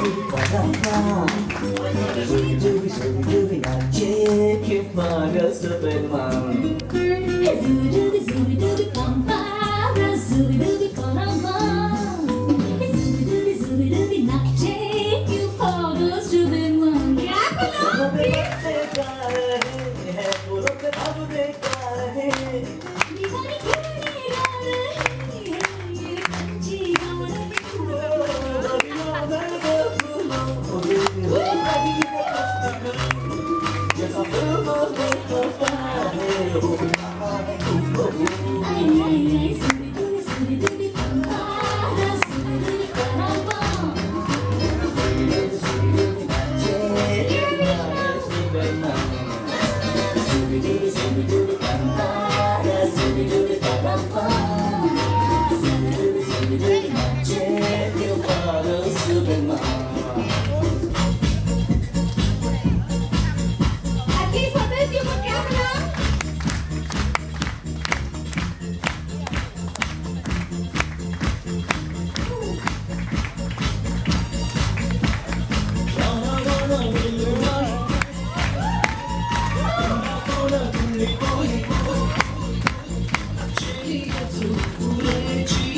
Doobie, not check if my girl's up in mine. Zooby dooby dooby bum bum, zooby dooby bum bum. Zooby dooby not check you for those to be one. Boy,